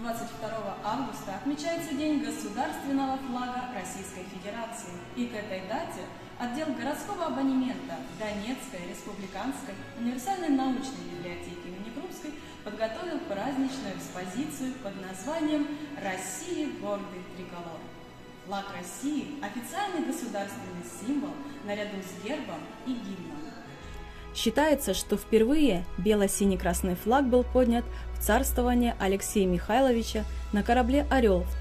22 августа отмечается День государственного флага Российской Федерации. И к этой дате отдел городского абонемента Донецкой республиканской универсальной научной библиотеки имени Крупской подготовил праздничную экспозицию под названием «России гордый триколор». Флаг России – официальный государственный символ наряду с гербом и гимном. Считается, что впервые бело-синий-красный флаг был поднят в царствование Алексея Михайловича на корабле «Орел» в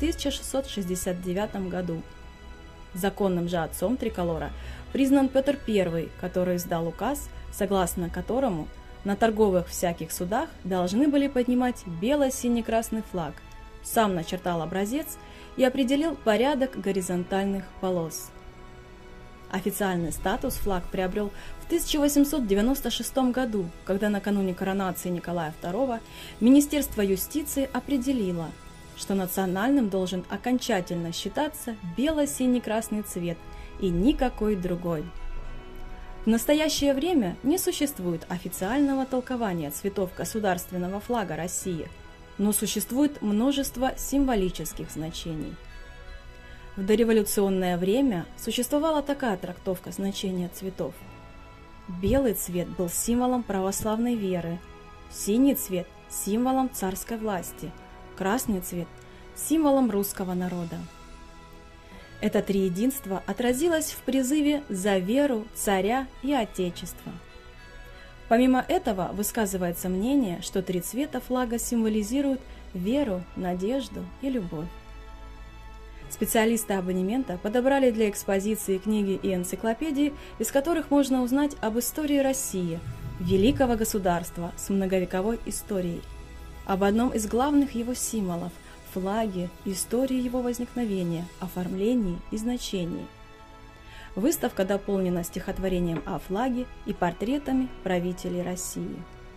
1669 году. Законным же отцом триколора признан Петр I, который издал указ, согласно которому на торговых всяких судах должны были поднимать бело-синий-красный флаг, сам начертал образец и определил порядок горизонтальных полос. Официальный статус флаг приобрел в 1896 году, когда накануне коронации Николая II Министерство юстиции определило, что национальным должен окончательно считаться бело-синий-красный цвет и никакой другой. В настоящее время не существует официального толкования цветов государственного флага России, но существует множество символических значений. В дореволюционное время существовала такая трактовка значения цветов. Белый цвет был символом православной веры, синий цвет – символом царской власти, красный цвет – символом русского народа. Это триединство отразилось в призыве за веру, царя и отечество. Помимо этого высказывается мнение, что три цвета флага символизируют веру, надежду и любовь. Специалисты абонемента подобрали для экспозиции книги и энциклопедии, из которых можно узнать об истории России, великого государства с многовековой историей, об одном из главных его символов – флаге, истории его возникновения, оформлении и значении. Выставка дополнена стихотворением о флаге и портретами правителей России.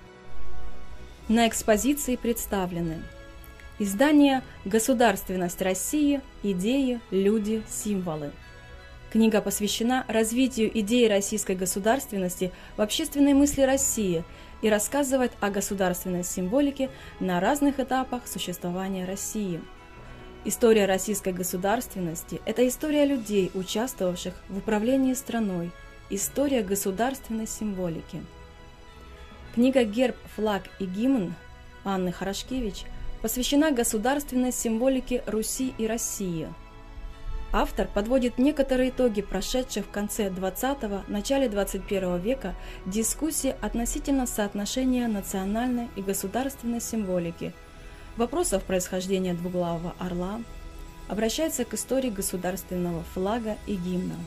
На экспозиции представлены издание «Государственность России. Идеи, люди, символы». Книга посвящена развитию идеи российской государственности в общественной мысли России и рассказывает о государственной символике на разных этапах существования России. История российской государственности – это история людей, участвовавших в управлении страной, история государственной символики. Книга «Герб, флаг и гимн» Анны Хорошкевич посвящена государственной символике Руси и России. Автор подводит некоторые итоги прошедших в конце XX – начале XXI века дискуссий относительно соотношения национальной и государственной символики, вопросов происхождения двуглавого орла, обращается к истории государственного флага и гимна.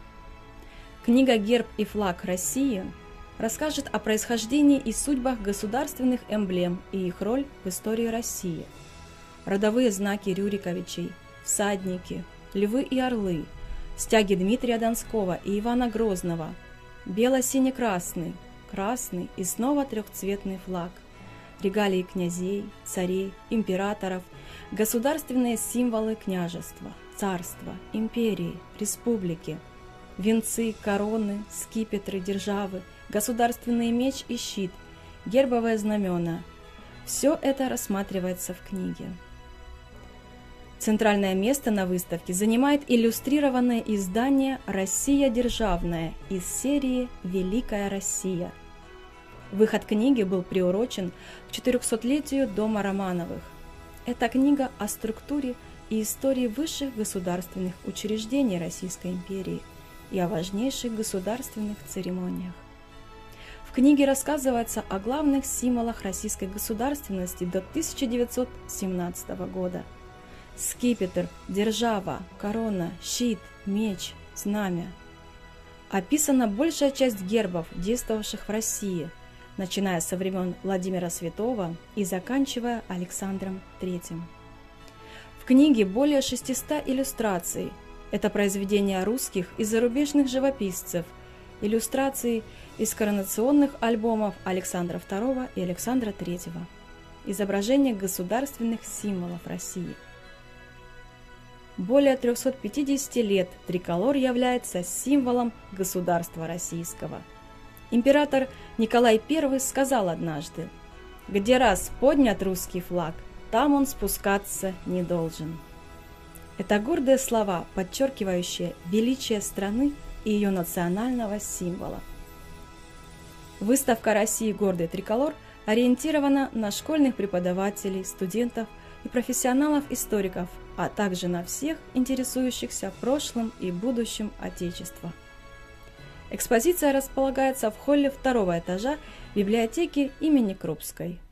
Книга «Герб и флаг России» расскажет о происхождении и судьбах государственных эмблем и их роль в истории России. Родовые знаки Рюриковичей, всадники, львы и орлы, стяги Дмитрия Донского и Ивана Грозного, бело-сине-красный, красный и снова трехцветный флаг, регалии князей, царей, императоров, государственные символы княжества, царства, империи, республики, венцы, короны, скипетры, державы, государственный меч и щит, гербовые знамена. Все это рассматривается в книге. Центральное место на выставке занимает иллюстрированное издание «Россия державная» из серии «Великая Россия». Выход книги был приурочен к 400-летию дома Романовых. Это книга о структуре и истории высших государственных учреждений Российской империи и о важнейших государственных церемониях. В книге рассказывается о главных символах российской государственности до 1917 года. Скипетр, держава, корона, щит, меч, знамя. Описана большая часть гербов, действовавших в России, начиная со времен Владимира Святого и заканчивая Александром III. В книге более 600 иллюстраций. Это произведения русских и зарубежных живописцев, иллюстрации из коронационных альбомов Александра II и Александра III, изображения государственных символов России. Более 350 лет триколор является символом государства российского. Император Николай I сказал однажды: «Где раз поднят русский флаг, там он спускаться не должен. Это гордые слова, подчеркивающие величие страны и ее национального символа. Выставка России «Гордый триколор» ориентирована на школьных преподавателей, студентов и профессионалов-историков, а также на всех интересующихся прошлым и будущим Отечества. Экспозиция располагается в холле второго этажа библиотеки имени Крупской.